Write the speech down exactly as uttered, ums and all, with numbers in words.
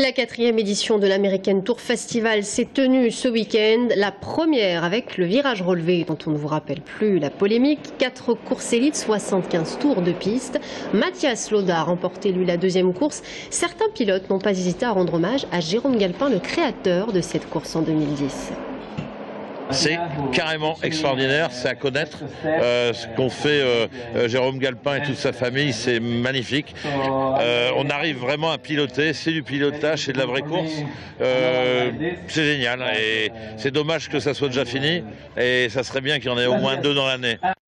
La quatrième édition de l'American Tour Festival s'est tenue ce week-end. La première avec le virage relevé dont on ne vous rappelle plus la polémique. Quatre courses élites, soixante-quinze tours de piste. Mathias Lauda a remporté lui la deuxième course. Certains pilotes n'ont pas hésité à rendre hommage à Jérôme Galpin, le créateur de cette course en deux mille dix. C'est carrément extraordinaire, c'est à connaître. Euh, ce qu'ont fait euh, euh, Jérôme Galpin et toute sa famille, c'est magnifique. Euh, on arrive vraiment à piloter, c'est du pilotage, c'est de la vraie course. Euh, c'est génial et c'est dommage que ça soit déjà fini et ça serait bien qu'il y en ait au moins deux dans l'année.